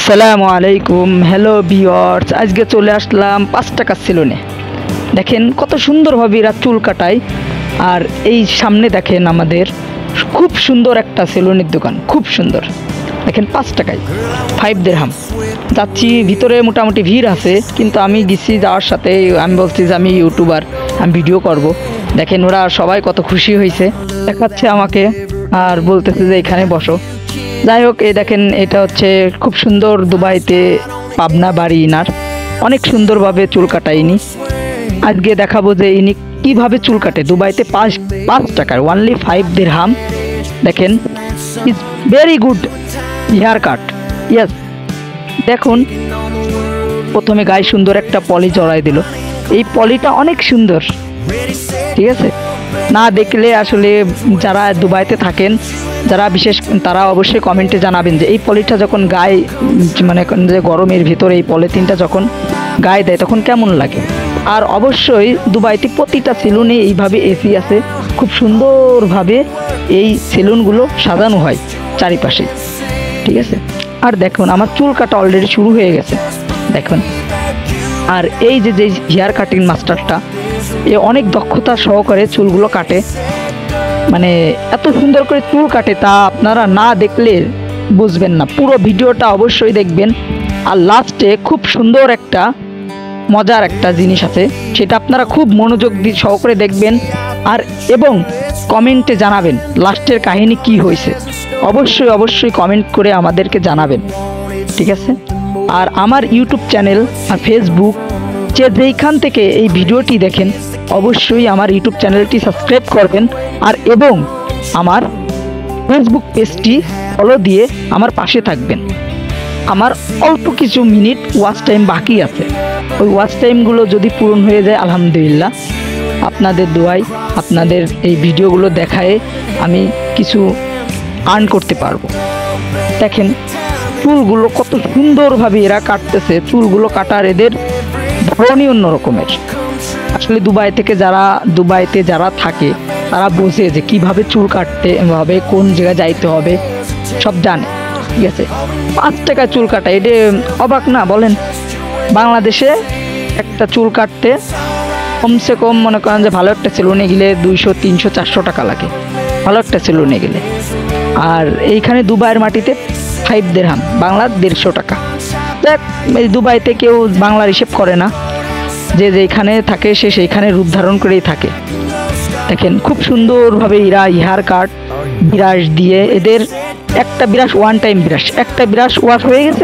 আসসালামু আলাইকুম। Hello viewers, আজকে চলে আসলাম 5 টাকা সেলুনে। দেখেন কত সুন্দরভাবে এরা চুল কাটায়। আর এই সামনে দেখেন আমাদের খুব সুন্দর একটা সেলুনের দোকান, খুব সুন্দর। দেখেন 5 টাকায় 5 দিরহাম। যাচ্ছি ভিতরে, মোটামুটি ভিড় আছে, কিন্তু আমি গেছি যাওয়ার সাথে আমি বলছি যে আমি ইউটিউবার, আমি ভিডিও করব। দেখেন ওরা সবাই কত খুশি হয়েছে, দেখাচ্ছে আমাকে আর বলতেছে যে এখানে বসো। যাই হোক, এই দেখেন এটা হচ্ছে খুব সুন্দর দুবাইতে পাবনা বাড়ি ইনার, অনেক সুন্দরভাবে চুল কাটায় ইনি। আজকে দেখাবো যে ইনি কিভাবে চুল কাটে দুবাইতে 5 টাকার, অনলি 5 দিরহাম। দেখেন is very good haircut. Yes, দেখুন প্রথমে গায়ে সুন্দর একটা পলি জড়াই দিল। এই পলিটা অনেক সুন্দর, ঠিক আছে। না দেখলে আসলে যারা দুবাইতে থাকেন, যারা বিশেষ, তারা অবশ্যই কমেন্টে জানাবেন যে এই পলিটা যখন গায়ে, মানে যে গরমের ভিতরে এই পলিথিনটা যখন গায়ে দেয় তখন কেমন লাগে। আর অবশ্যই দুবাইতে প্রতিটা সেলুনে এইভাবে এসি আছে, খুব সুন্দরভাবে এই সেলুনগুলো সাজানো হয় চারিপাশে, ঠিক আছে। আর দেখুন আমার চুল কাটা অলরেডি শুরু হয়ে গেছে, দেখুন। আর এই যে হেয়ার কাটিং মাস্টারটা, এ অনেক দক্ষতা সহকারে চুলগুলো কাটে, মানে এত সুন্দর করে চুল কাটে, তা আপনারা না দেখলে বুঝবেন না। পুরো ভিডিওটা অবশ্যই দেখবেন। আর লাস্টে খুব সুন্দর একটা মজার একটা জিনিস আছে, সেটা আপনারা খুব মনোযোগ দিয়ে সহকারে দেখবেন। আর এবং কমেন্টে জানাবেন লাস্টের কাহিনী কি হয়েছে, অবশ্যই অবশ্যই কমেন্ট করে আমাদেরকে জানাবেন, ঠিক আছে। আর আমার ইউটিউব চ্যানেল আর ফেসবুক, যে যেইখান থেকে এই ভিডিওটি দেখেন, অবশ্যই আমার ইউটিউব চ্যানেলটি সাবস্ক্রাইব করবেন। আর এবং আমার ফেসবুক পেজটি ফলো দিয়ে আমার পাশে থাকবেন। আমার অল্প কিছু মিনিট ওয়াচ টাইম বাকি আছে, ওই ওয়াচ টাইমগুলো যদি পূরণ হয়ে যায় আলহামদুলিল্লাহ, আপনাদের দোয়ায়, আপনাদের এই ভিডিওগুলো দেখায় আমি কিছু আর্ন করতে পারবো। দেখেন চুলগুলো কত সুন্দরভাবে এরা কাটতেছে, চুলগুলো কাটার এদের ধরনই অন্য রকমের। আসলে দুবাইতে যারা থাকে তারা বোঝে যে কিভাবে চুল কাটতে হবে, কোন জায়গায় যাইতে হবে, সব জানে, ঠিক আছে। 5 টাকায় চুল কাটা, এটা অবাক না বলেন? বাংলাদেশে একটা চুল কাটতে কমসে কম মনে করেন যে ভালো একটা সেলুনে গেলে 200, 300, 400 টাকা লাগে, ভালো একটা সেলুনে গেলে। আর এইখানে দুবাইয়ের মাটিতে 5 দিরহাম, বাংলা 150 টাকা। দেখ, এই দুবাইতে কেউ বাংলার হিসেব করে না, যে যেখানে থাকে সে সেইখানে রূপ ধারণ করেই থাকে। দেখেন খুব সুন্দরভাবে এরা হেয়ার কাট ব্রাশ দিয়ে, এদের একটা ব্রাশ ওয়ান টাইম ব্রাশ, একটা ব্রাশ ওয়াশ হয়ে গেছে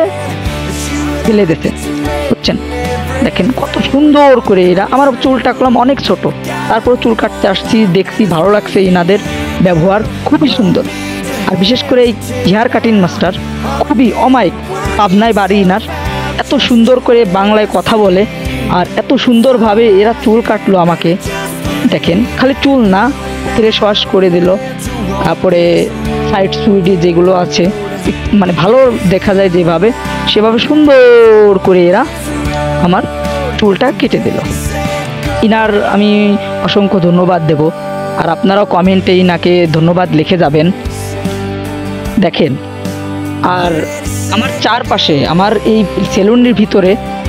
ফেলে দিতে, বুঝছেন। দেখেন কত সুন্দর করে এরা। আমার চুলটা করলাম অনেক ছোট, তারপর চুল কাটতে আসছি, দেখছি ভালো লাগছে, এনাদের ব্যবহার খুবই সুন্দর। আর বিশেষ করে এই হেয়ার কাটিং মাস্টার খুবই অমায়িক, পাবনায় বাড়ি ইনার, এত সুন্দর করে বাংলায় কথা বলে আর এত সুন্দরভাবে এরা চুল কাটলো আমাকে। দেখেন খালি চুল না, ফ্রেশ ওয়াশ করে দিল, তারপরে সাইড সুইডি যেগুলো আছে, মানে ভালো দেখা যায় যেভাবে, সেভাবে সুন্দর করে এরা আমার চুলটা কেটে দিল। ইনার আমি অসংখ্য ধন্যবাদ দেব। আর আপনারাও কমেন্টে ইনাকে ধন্যবাদ লিখে যাবেন। দেখেন, আর আমার চারপাশে, আমার এই সেলুনের ভিতরে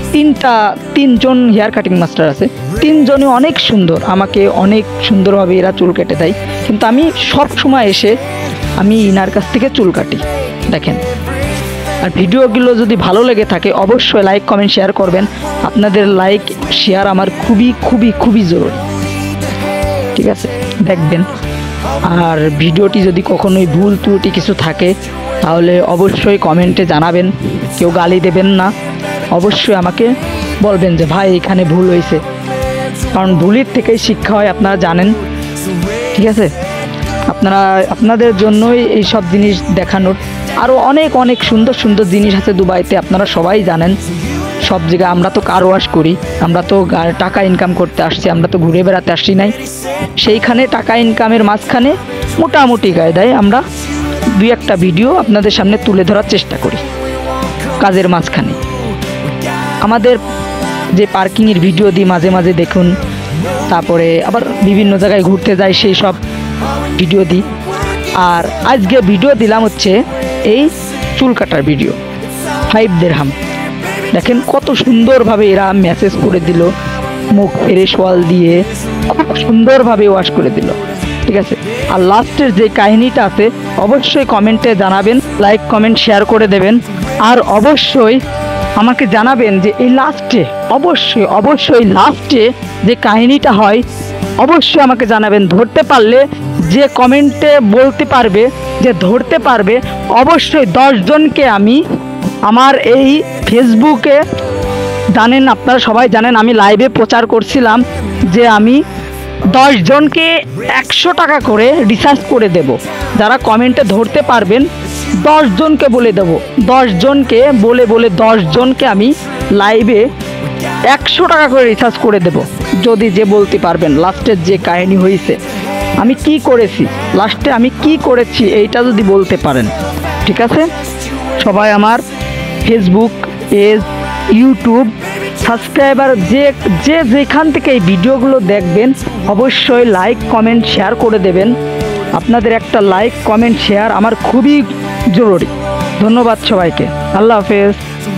তিনজন হেয়ার কাটিং মাস্টার আছে, তিনজনই অনেক সুন্দর, আমাকে অনেক সুন্দরভাবে এরা চুল কেটে দেয়। কিন্তু আমি সব সময় এসে আমি ইনার কাছ থেকে চুল কাটি। দেখেন, আর ভিডিওগুলো যদি ভালো লেগে থাকে অবশ্যই লাইক, কমেন্ট, শেয়ার করবেন। আপনাদের লাইক শেয়ার আমার খুবই খুবই খুবই জরুরি, ঠিক আছে, দেখবেন। আর ভিডিওটি যদি কখনোই ভুল ত্রুটি কিছু থাকে তাহলে অবশ্যই কমেন্টে জানাবেন, কেউ গালি দেবেন না, অবশ্যই আমাকে বলবেন যে ভাই এখানে ভুল হয়েছে, কারণ ভুলের থেকেই শিক্ষা হয়, আপনারা জানেন, ঠিক আছে। আপনাদের জন্যই এই সব জিনিস দেখানোর। আরও অনেক অনেক সুন্দর সুন্দর জিনিস আছে দুবাইতে, আপনারা সবাই জানেন। সব জায়গায় আমরা তো কার ওয়াশ করি, আমরা তো টাকা ইনকাম করতে আসছি, আমরা তো ঘুরে বেড়াতে আসছি নাই। সেইখানে টাকা ইনকামের মাঝখানে মোটামুটি কায়দায় আমরা 2-1টা ভিডিও আপনাদের সামনে তুলে ধরার চেষ্টা করি কাজের মাঝখানে। আমাদের যে পার্কিংয়ের ভিডিও দিই মাঝে মাঝে দেখুন, তারপরে আবার বিভিন্ন জায়গায় ঘুরতে যাই, সেই সব ভিডিও দিই। আর আজকে ভিডিও দিলাম হচ্ছে এই চুল কাটার ভিডিও। 5 দিরহাম। দেখেন কত সুন্দরভাবে এরা মেসেজ করে দিল, মুখ ফ্রেশ ওয়াল দিয়ে খুব সুন্দরভাবে ওয়াশ করে দিল। ঠিক আছে, আর লাস্টের যে কাহিনীটা আছে অবশ্যই কমেন্টে জানাবেন, লাইক কমেন্ট শেয়ার করে দেবেন। আর অবশ্যই আমাকে জানাবেন যে এই লাস্টে অবশ্যই লাস্টে যে কাহিনীটা হয় অবশ্যই আমাকে জানাবেন। ধরতে পারলে, যে কমেন্টে বলতে পারবে, যে ধরতে পারবে, অবশ্যই 10 জনকে আমি আমার এই ফেসবুকে, জানেন আপনারা সবাই জানেন আমি লাইভে প্রচার করছিলাম যে আমি 10 জনকে 100 টাকা করে রিচার্জ করে দেব। যারা কমেন্টে ধরতে পারবেন 10 জনকে বলে দেব, 10 জনকে বলে 10 জনকে আমি লাইভে 100 টাকা করে রিচার্জ করে দেব, যদি যে বলতে পারবেন লাস্টের যে কাহিনী হয়েছে, আমি কি করেছি, লাস্টে আমি কি করেছি এইটা যদি বলতে পারেন। ঠিক আছে, সবাই আমার ফেসবুক পেজ, ইউটিউব সাবস্ক্রাইবার যে যেখান থেকে এই ভিডিওগুলো দেখবেন অবশ্যই লাইক কমেন্ট শেয়ার করে দেবেন। আপনাদের একটা লাইক কমেন্ট শেয়ার আমার খুবই জরুরি। ধন্যবাদ সবাইকে, আল্লাহ হাফেজ।